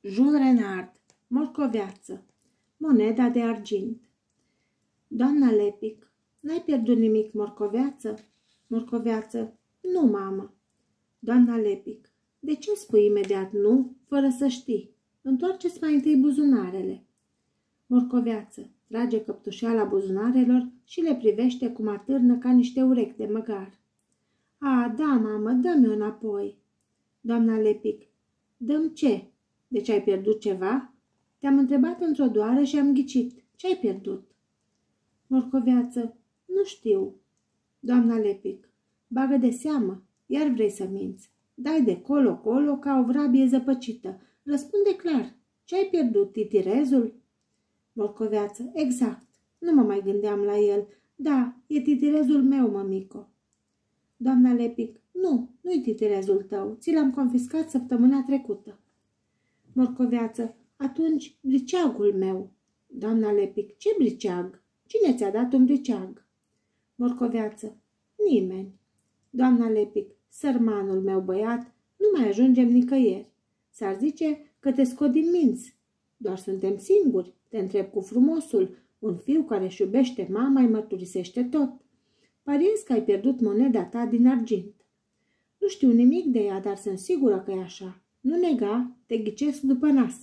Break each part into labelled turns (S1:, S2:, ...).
S1: Jules Renard, morcoveață, moneda de argint. Doamna Lepic, n-ai pierdut nimic, morcoveață? Morcoveață, nu, mamă. Doamna Lepic, de ce spui imediat nu, fără să știi? Întoarceți mai întâi buzunarele. Morcoveață, trage căptușeala buzunarelor și le privește cum atârnă ca niște urechi de măgar. A, da, mamă, dă-mi-o înapoi. Doamna Lepic, dăm ce? Deci ai pierdut ceva? Te-am întrebat într-o doară și am ghicit. Ce-ai pierdut? Morcoveață, nu știu. Doamna Lepic, bagă de seamă, iar vrei să minți. Dai de colo-colo ca o vrabie zăpăcită. Răspunde clar. Ce-ai pierdut, titirezul? Morcoveață, exact. Nu mă mai gândeam la el. Da, e titirezul meu, mămico. Doamna Lepic, nu-i titirezul tău. Ți l-am confiscat săptămâna trecută. Morcoveață, atunci briceagul meu. Doamna Lepic, ce briceag? Cine ți-a dat un briceag? Morcoveață, nimeni. Doamna Lepic, sărmanul meu băiat, nu mai ajungem nicăieri. S-ar zice că te scot din minți. Doar suntem singuri, te întreb cu frumosul. Un fiu care își iubește mama îi mărturisește tot. Pariez că ai pierdut moneda ta din argint. Nu știu nimic de ea, dar sunt sigură că e așa. Nu nega, te ghicesc după nas.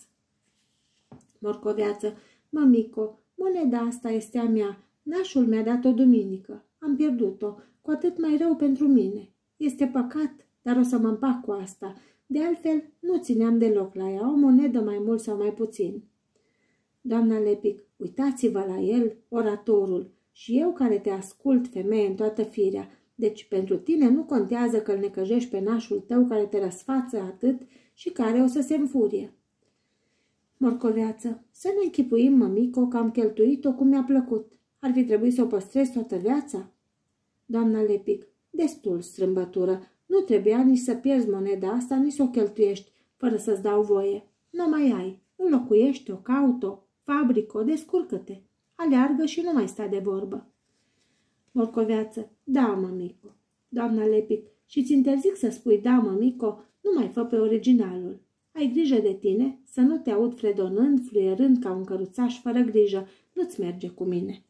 S1: Morcoveață, mămico, moneda asta este a mea. Nașul mi-a dat-o duminică. Am pierdut-o, cu atât mai rău pentru mine. Este păcat, dar o să mă împac cu asta. De altfel, nu țineam deloc la ea, o monedă mai mult sau mai puțin. Doamna Lepic, uitați-vă la el, oratorul, și eu care te ascult, femeie, în toată firea. Deci pentru tine nu contează că îl necăjești pe nașul tău care te răsfață atât și care o să se înfurie. Morcoveață, să ne închipuim, mămico, că am cheltuit-o cum mi-a plăcut. Ar fi trebuit să o păstrez toată viața? Doamna Lepic, destul, strâmbătură. Nu trebuia nici să pierzi moneda asta, nici să o cheltuiești, fără să-ți dau voie. Nu mai ai. Înlocuiește-o, caut-o, fabrică-o, descurcă-te. Aleargă și nu mai sta de vorbă. Morcoveață, da, mămico. Doamna Lepic, și-ți interzic să spui da, mămico, nu mai fă pe originalul. Ai grijă de tine, să nu te aud fredonând, fluierând ca un căruțaș fără grijă. Nu-ți merge cu mine.